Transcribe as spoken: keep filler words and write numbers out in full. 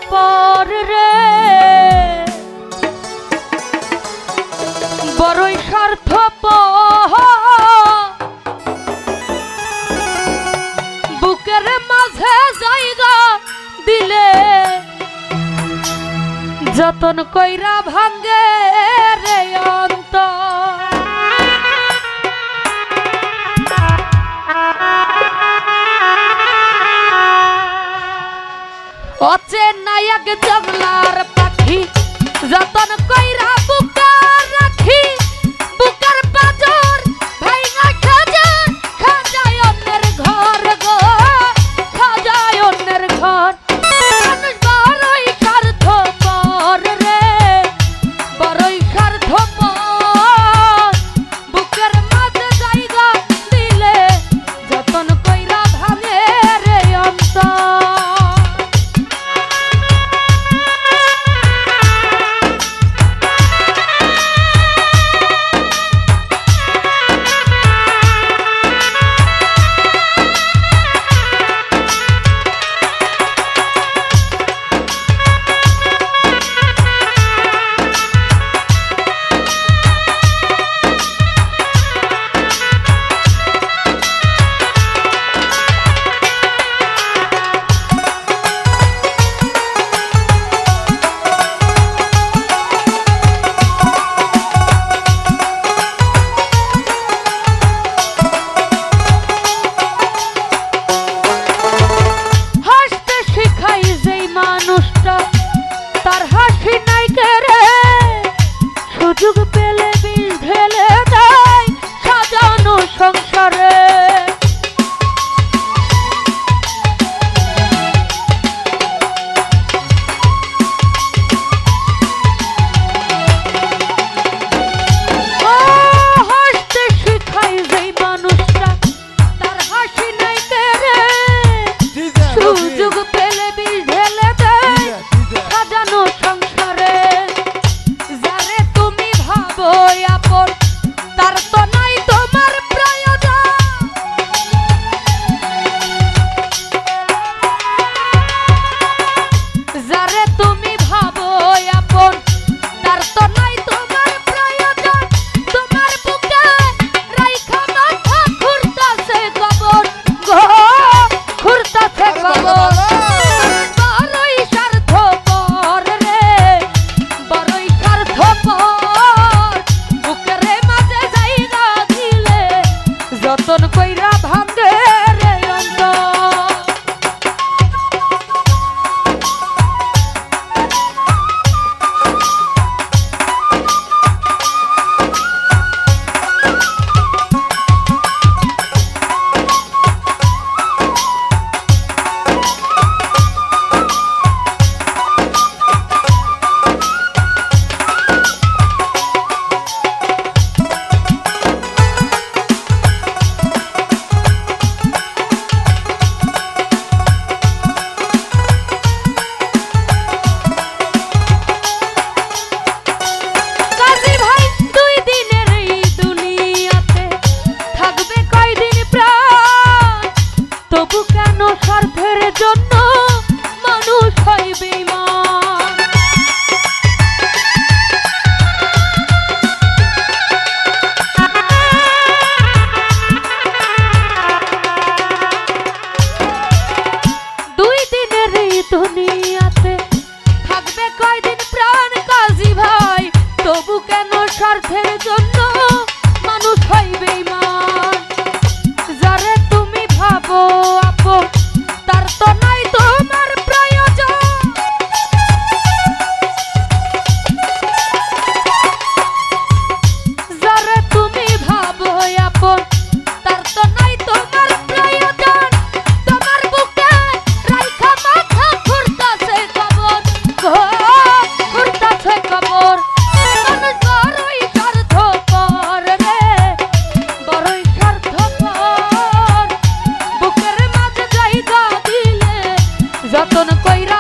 পর রে বড়ই স্বার্থপর বুকের মাঝে জায়গা দিলে যতন কইরা ভাঙ্গে রে অন্তর অচেনা এক জংলার পাখি যতন কইরা বুকা রাখি বুকার পাজর ভাইঙা খাজার খাজায় অন্যের ঘর গো খাজায় অন্যের ঘর মানুষ বড়ই স্বার্থপর রে বড়ই স্বার্থপর বুকের মাঝে জায়গা দিলে যতন কইরা ভাঙে রে অন্তর সুযোগ পেলে বিষ ঢেলে দেয় সাজানো সংসারে হাসতে শিখাই যেই মানুষটা তার হাসি নাই কেড়ে সুযোগ পেলে বিষ ঢেলে দেয় সাজানো সংসারে আপন তার তো নাই তোমার প্রয়োজন যারে তুমি ভাবো আপন তার তো নাই তোমার প্রয়োজন তোমার বুকে রাইখা মাথা ঘুরতাছে কবর গো ঘুরতাছে কবর বড়ই স্বার্থপর রে বড়ই স্বার্থপর যতন কইরা ভাঙ্গে রে অন্তর তবু কেন স্বার্থের জন্য মানুষ হয় বেঈমান দুই দিনের এই দুনিয়াতে থাকবে কয়দিন প্রাণ কাজী ভাই তবু কেন স্বার্থের জন্য মানুষ হয় বেঈমান যারে তুমি ভাবো আপন তার তো নাই তোমার প্রয়োজন যারে তুমি ভাবো আপন তার তো নাই তোমার প্রয়োজন তোমার বুকে রাইখা মাথা ঘুরতাছে কবর গো ঘুরতাছে কবর মানুষ বড়ই স্বার্থপর রে বড়ই স্বার্থপর বুকের মাঝে জায়গা দিলে যতন কইরা